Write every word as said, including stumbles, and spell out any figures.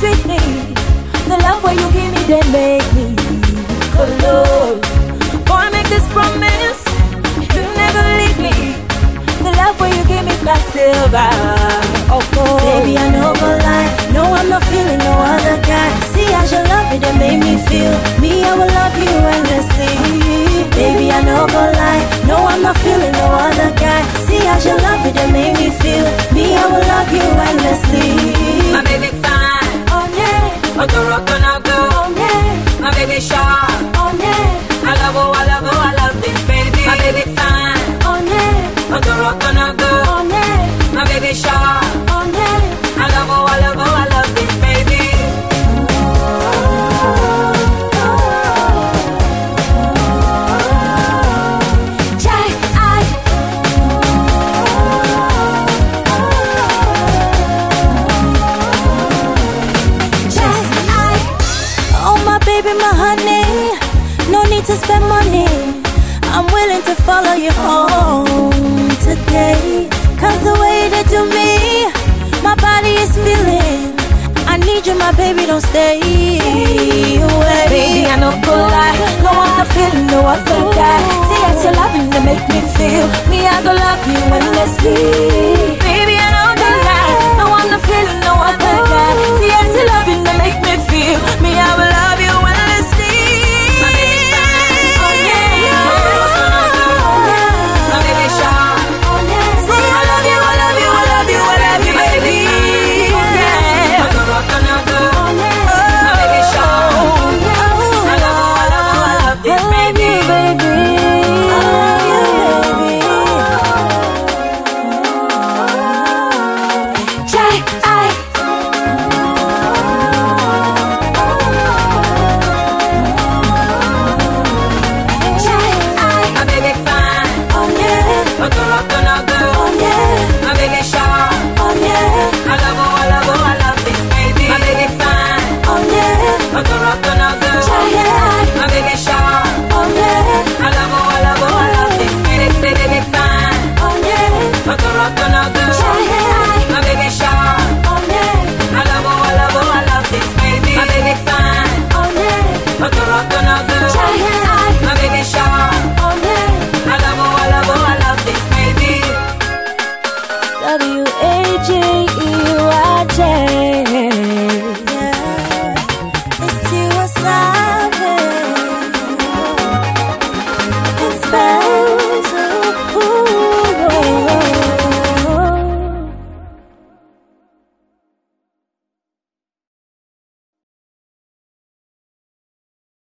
sweet me. The love where you give me, they make me go low. Boy, make this promise, you never leave me. The love where you give me past silver. Oh, oh. Baby, I know go lie. No, I'm not feeling no other guy. See as you love it, it made me feel. Me, I will love you endlessly. Baby, I know go lie. No, I'm not feeling no other guy. See as you love it, it made me feel. Me, I will love you endlessly. My baby fine. Oh yeah. Oh, the rock on a go. Oh yeah. My baby sharp. Oh yeah. I love her, I love her, I love this baby. My baby fine. Oh yeah. Oh, the rock on a go. Oh yeah. My baby sharp. Oh yeah. I love her, I love her, I love this baby. Jai, I. Jai, I. Oh my baby, my honey. No need to spend money. I'm willing to follow you home today. Cause the way they do me, my body is feeling. I need you, my baby, don't stay away. Baby, I know go lie. No, I'm not feeling no other guy. See, as you're loving to make me feel. Me, I go love you endlessly.